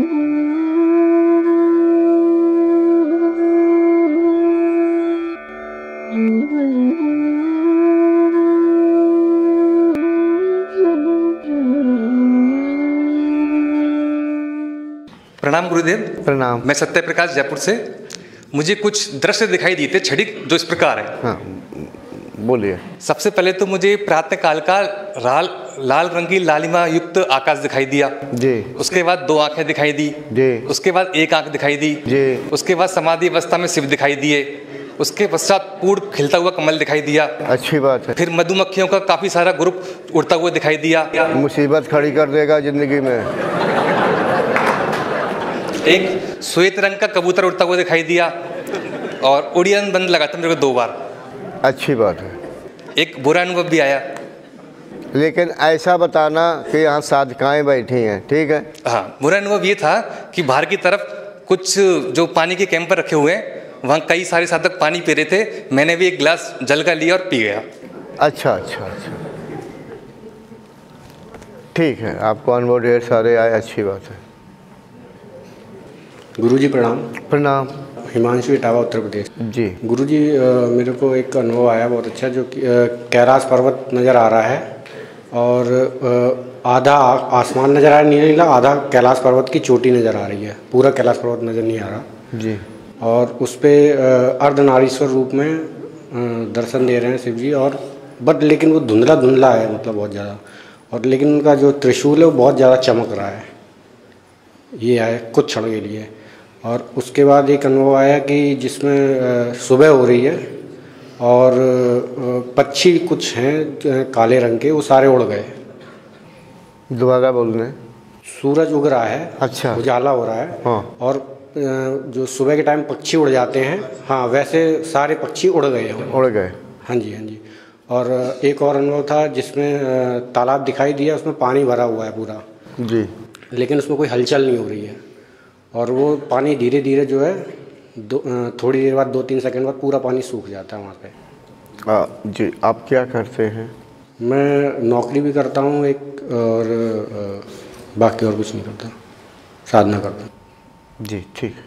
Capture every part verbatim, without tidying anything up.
प्रणाम गुरुदेव। प्रणाम। मैं सत्य प्रकाश जयपुर से। मुझे कुछ दृश्य दिखाई दिए थे छड़ी जो इस प्रकार है। हाँ, बोलिए। सबसे पहले तो मुझे प्रातः काल का लाल लाल रंग की लालिमा युक्त आकाश दिखाई दिया जी। उसके बाद दो आंखें दिखाई दी जी। उसके बाद एक आंख दिखाई दी जी। उसके बाद समाधि अवस्था में शिव दिखाई दिए। उसके पश्चात पूर्ण खिलता हुआ कमल दिखाई दिया। अच्छी बात है। फिर मधुमक्खियों का काफी सारा ग्रुप उड़ता हुआ दिखाई दिया। मुसीबत खड़ी कर देगा जिंदगी में। एक श्वेत रंग का कबूतर उड़ता हुआ दिखाई दिया और उड़ियन बंद लगा था मेरे को दो बार। अच्छी बात है। एक बुरा अनुभव भी आया। लेकिन ऐसा बताना कि यहाँ साधकाएं बैठी हैं, ठीक है। हाँ, बुरा अनुभव ये था कि बाहर की तरफ कुछ जो पानी के कैंपर रखे हुए हैं वहाँ कई सारे साधक पानी पी रहे थे। मैंने भी एक गिलास जल का लिया और पी गया। अच्छा अच्छा अच्छा, ठीक है। आपको अनुभव ढेर सारे आए, अच्छी बात है। गुरुजी प्रणाम। प्रणाम। हिमांशु इटावा, उत्तर प्रदेश। जी। गुरुजी, मेरे को एक अनुभव आया बहुत अच्छा, जो कि कैलाश पर्वत नज़र आ रहा है और आ, आधा आसमान नज़र आ रहा है नीला नीला, आधा कैलाश पर्वत की चोटी नज़र आ रही है, पूरा कैलाश पर्वत नज़र नहीं आ रहा जी। और उस पर अर्धनारीश्वर रूप में दर्शन दे रहे हैं शिव जी। और बट लेकिन वो धुंधला धुंधला है, मतलब बहुत ज़्यादा। और लेकिन उनका जो त्रिशूल है वो बहुत ज़्यादा चमक रहा है। ये है कुछ क्षण के लिए। और उसके बाद एक अनुभव आया कि जिसमें सुबह हो रही है और पक्षी कुछ हैं काले रंग के, वो सारे उड़ गए। दोबारा बोलने। सूरज उग रहा है, अच्छा, उजाला हो रहा है। हाँ। और जो सुबह के टाइम पक्षी उड़ जाते हैं, हाँ, वैसे सारे पक्षी उड़ गए हैं। उड़ गए। हाँ जी, हाँ जी। और एक और अनुभव था जिसमें तालाब दिखाई दिया, उसमें पानी भरा हुआ है पूरा जी, लेकिन उसमें कोई हलचल नहीं हो रही है। और वो पानी धीरे धीरे जो है दो थोड़ी देर बाद, दो तीन सेकंड बाद पूरा पानी सूख जाता है वहाँ पे। आ, जी। आप क्या करते हैं? मैं नौकरी भी करता हूँ एक, और आ, बाकी और कुछ नहीं करता, साधना करता हूँ। जी, ठीक।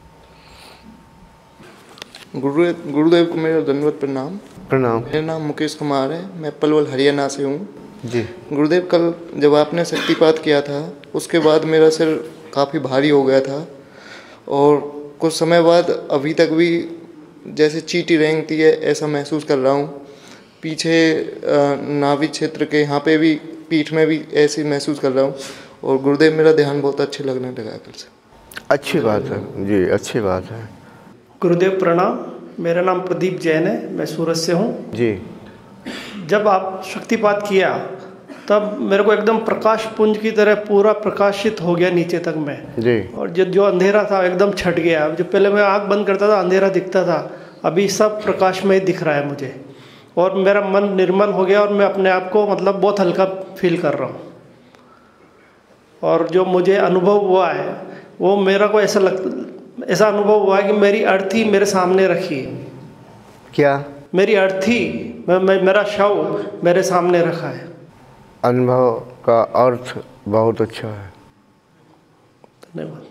गुरुदेव गुरुदेव को मेरा धन्यवाद। प्रणाम। प्रणाम। मेरा नाम मुकेश कुमार है, मैं पलवल हरियाणा से हूँ। जी। गुरुदेव, कल जब आपने शक्तिपात किया था उसके बाद मेरा सिर काफ़ी भारी हो गया था और कुछ समय बाद अभी तक भी जैसे चींटी रेंगती है ऐसा महसूस कर रहा हूँ। पीछे नाभि क्षेत्र के यहाँ पे भी, पीठ में भी ऐसे महसूस कर रहा हूँ। और गुरुदेव, मेरा ध्यान बहुत अच्छे लगने लगा कल से। अच्छी बात है जी, अच्छी बात है। गुरुदेव प्रणाम। मेरा नाम प्रदीप जैन है, मैं सूरत से हूँ जी। जब आप शक्तिपात किया तब मेरे को एकदम प्रकाश पुंज की तरह पूरा प्रकाशित हो गया नीचे तक मैं जी। और जो जो अंधेरा था एकदम छट गया। जो पहले मैं आँख बंद करता था अंधेरा दिखता था, अभी सब प्रकाश में दिख रहा है मुझे। और मेरा मन निर्मल हो गया और मैं अपने आप को मतलब बहुत हल्का फील कर रहा हूँ। और जो मुझे अनुभव हुआ है वो मेरा को ऐसा लग ऐसा अनुभव हुआ है कि मेरी अर्थी मेरे सामने रखी है। क्या? मेरी अर्थी मैं, मैं, मेरा शव मेरे सामने रखा है। अनुभव का अर्थ बहुत अच्छा है। धन्यवाद।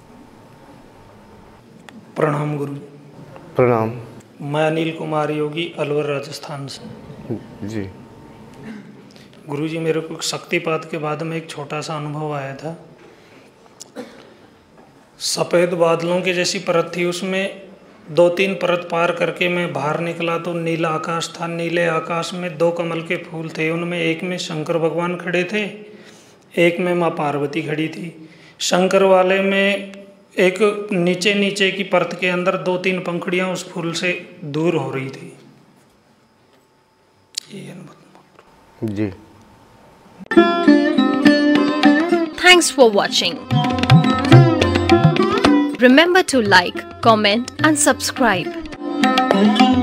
प्रणाम गुरु। प्रणाम। मैं अनिल कुमार योगी, अलवर, राजस्थान से। जी। गुरुजी, मेरे को शक्तिपात के बाद में एक छोटा सा अनुभव आया था। सफ़ेद बादलों की जैसी परत थी, उसमें दो तीन परत पार करके मैं बाहर निकला तो नीला आकाश था। नीले आकाश में दो कमल के फूल थे, उनमें एक में शंकर भगवान खड़े थे, एक में माँ पार्वती खड़ी थी। शंकर वाले में एक नीचे नीचे की परत के अंदर दो तीन पंखुड़ियाँ उस फूल से दूर हो रही थी। ये अनुभव जी। Thanks for watching. Remember to like, comment and subscribe.